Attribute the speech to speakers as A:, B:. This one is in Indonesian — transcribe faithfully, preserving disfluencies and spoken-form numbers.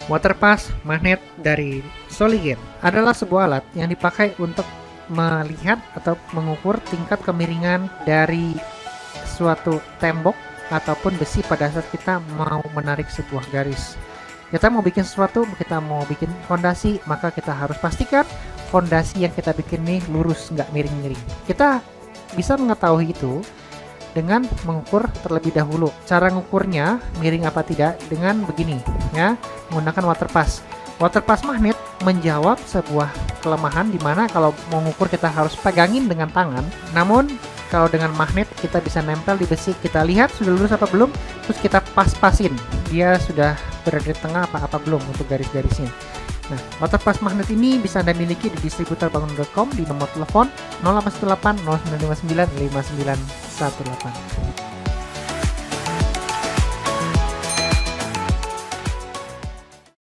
A: Waterpass magnet dari SOLIGEN adalah sebuah alat yang dipakai untuk melihat atau mengukur tingkat kemiringan dari suatu tembok ataupun besi pada saat kita mau menarik sebuah garis. Kita mau bikin sesuatu, kita mau bikin fondasi, maka kita harus pastikan fondasi yang kita bikin nih lurus, nggak miring-miring. Kita bisa mengetahui itu dengan mengukur terlebih dahulu. Cara ngukurnya miring apa tidak dengan begini ya, menggunakan waterpass. Waterpass magnet menjawab sebuah kelemahan di mana kalau mau ngukur kita harus pegangin dengan tangan. Namun kalau dengan magnet kita bisa nempel di besi, kita lihat sudah lurus apa belum, terus kita pas-pasin dia sudah berada di tengah apa apa belum untuk garis-garisnya. Nah, waterpass magnet ini bisa Anda miliki di distributor bangunan dot com di nomor telepon nol delapan satu delapan nol sembilan lima sembilan lima sembilan satu delapan.